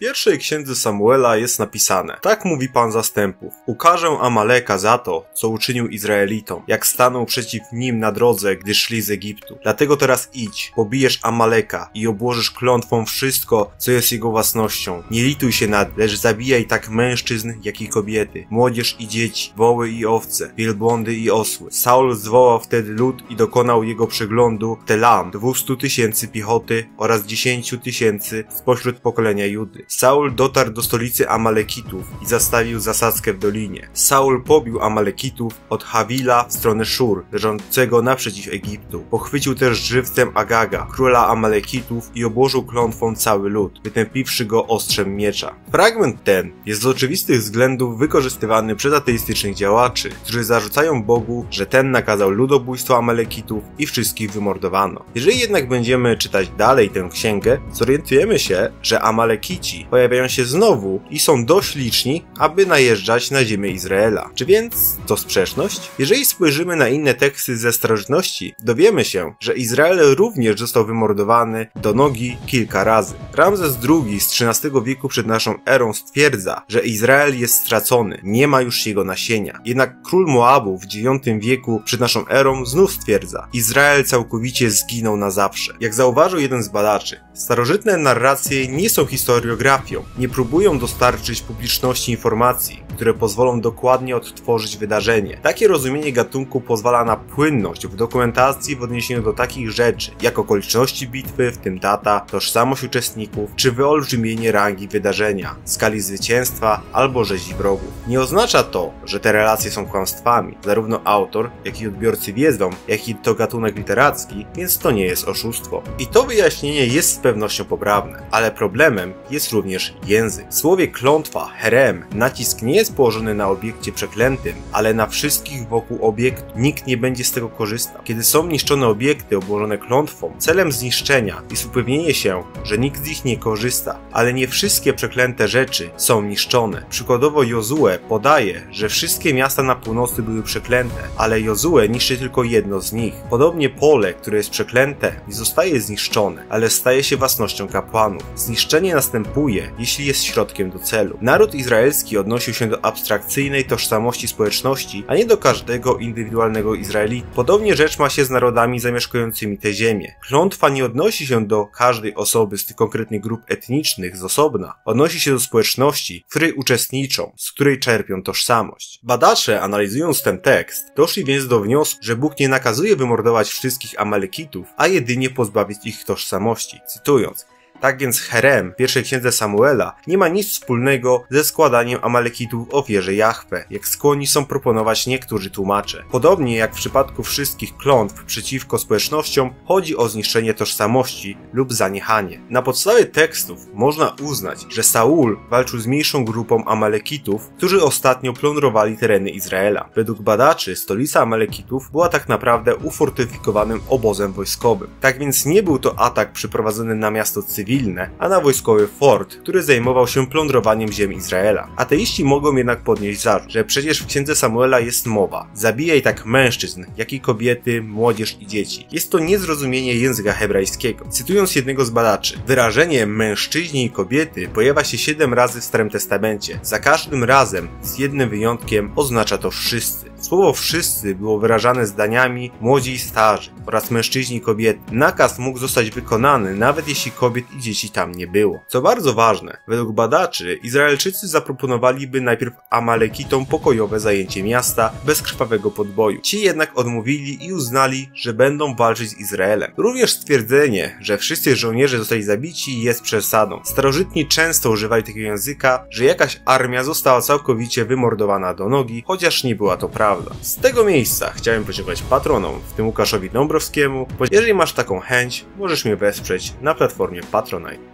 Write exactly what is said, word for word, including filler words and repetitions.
pierwszej księdze Samuela jest napisane: tak mówi Pan zastępów, ukażę Amaleka za to, co uczynił Izraelitom, jak stanął przeciw nim na drodze, gdy szli z Egiptu. Dlatego teraz idź, pobijesz Amaleka i obłożysz klątwą wszystko, co jest jego własnością. Nie lituj się nad, lecz zabijaj tak mężczyzn, jak i kobiety, młodzież i dzieci, woły i owce, wielbłądy i osły. Saul zwołał wtedy lud i dokonał jego przeglądu Telam, dwustu tysięcy piechoty oraz dziesięciu tysięcy spośród pokolenia Judy. Saul dotarł do stolicy Amalekitów i zastawił zasadzkę w dolinie. Saul pobił Amalekitów od Hawila w stronę Szur, leżącego naprzeciw Egiptu. Pochwycił też żywcem Agaga, króla Amalekitów, i obłożył klątwą cały lud, wytępiwszy go ostrzem miecza. Fragment ten jest z oczywistych względów wykorzystywany przez ateistycznych działaczy, którzy zarzucają Bogu, że ten nakazał ludobójstwo Amalekitów i wszystkich wymordowano. Jeżeli jednak będziemy czytać dalej tę księgę, zorientujemy się, że Amalekici pojawiają się znowu i są dość liczni, aby najeżdżać na ziemię Izraela. Czy więc to sprzeczność? Jeżeli spojrzymy na inne teksty ze starożytności, dowiemy się, że Izrael również został wymordowany do nogi kilka razy. Ramzes drugi z trzynastego wieku przed naszą erą stwierdza, że Izrael jest stracony, nie ma już jego nasienia. Jednak król Moabu w dziewiątym wieku przed naszą erą znów stwierdza: Izrael całkowicie zginął na zawsze. Jak zauważył jeden z badaczy, starożytne narracje nie są historiografią, nie próbują dostarczyć publiczności informacji, które pozwolą dokładnie odtworzyć wydarzenie. Takie rozumienie gatunku pozwala na płynność w dokumentacji w odniesieniu do takich rzeczy, jak okoliczności bitwy, w tym data, tożsamość uczestników, czy wyolbrzymienie rangi wydarzenia, skali zwycięstwa albo rzezi wrogów. Nie oznacza to, że te relacje są kłamstwami. Zarówno autor, jak i odbiorcy wiedzą, jaki to gatunek literacki, więc to nie jest oszustwo. I to wyjaśnienie jest z pewnością poprawne, ale problemem jest również język. W słowie klątwa, herem, nacisk nie jest położony na obiekcie przeklętym, ale na wszystkich wokół obiektu. Nikt nie będzie z tego korzystał. Kiedy są niszczone obiekty obłożone klątwą, celem zniszczenia jest upewnienie się, że nikt z nich nie korzysta, ale nie wszystkie przeklęte rzeczy są niszczone. Przykładowo Jozue podaje, że wszystkie miasta na północy były przeklęte, ale Jozue niszczy tylko jedno z nich. Podobnie pole, które jest przeklęte, nie zostaje zniszczone, ale staje się własnością kapłanów. Zniszczenie następuje, jeśli jest środkiem do celu. Naród izraelski odnosił się do abstrakcyjnej tożsamości społeczności, a nie do każdego indywidualnego Izraelita. Podobnie rzecz ma się z narodami zamieszkującymi tę ziemię. Klątwa nie odnosi się do każdej osoby z tych konkretnych grup etnicznych z osobna. Odnosi się do społeczności, w której uczestniczą, z której czerpią tożsamość. Badacze, analizując ten tekst, doszli więc do wniosku, że Bóg nie nakazuje wymordować wszystkich Amalekitów, a jedynie pozbawić ich tożsamości. Cytując: tak więc herem w pierwszej księdze Samuela nie ma nic wspólnego ze składaniem Amalekitów w ofierze Jahwe, jak skłonni są proponować niektórzy tłumacze. Podobnie jak w przypadku wszystkich klątw przeciwko społecznościom, chodzi o zniszczenie tożsamości lub zaniechanie. Na podstawie tekstów można uznać, że Saul walczył z mniejszą grupą Amalekitów, którzy ostatnio plądrowali tereny Izraela. Według badaczy stolica Amalekitów była tak naprawdę ufortyfikowanym obozem wojskowym. Tak więc nie był to atak przeprowadzony na miasto cywilne, a na wojskowy fort, który zajmował się plądrowaniem ziem Izraela. Ateiści mogą jednak podnieść zarzut, że przecież w księdze Samuela jest mowa: zabijaj tak mężczyzn, jak i kobiety, młodzież i dzieci. Jest to niezrozumienie języka hebrajskiego. Cytując jednego z badaczy, wyrażenie mężczyźni i kobiety pojawia się siedem razy w Starym Testamencie. Za każdym razem, z jednym wyjątkiem, oznacza to wszyscy. Słowo wszyscy było wyrażane zdaniami młodzi i starzy oraz mężczyźni i kobiety. Nakaz mógł zostać wykonany, nawet jeśli kobiet i dzieci tam nie było. Co bardzo ważne, według badaczy Izraelczycy zaproponowaliby najpierw Amalekitom pokojowe zajęcie miasta bez krwawego podboju. Ci jednak odmówili i uznali, że będą walczyć z Izraelem. Również stwierdzenie, że wszyscy żołnierze zostali zabici, jest przesadą. Starożytni często używali takiego języka, że jakaś armia została całkowicie wymordowana do nogi, chociaż nie była to prawda. Z tego miejsca chciałem podziękować patronom, w tym Łukaszowi Dąbrowskiemu. Jeżeli masz taką chęć, możesz mnie wesprzeć na platformie Patronite.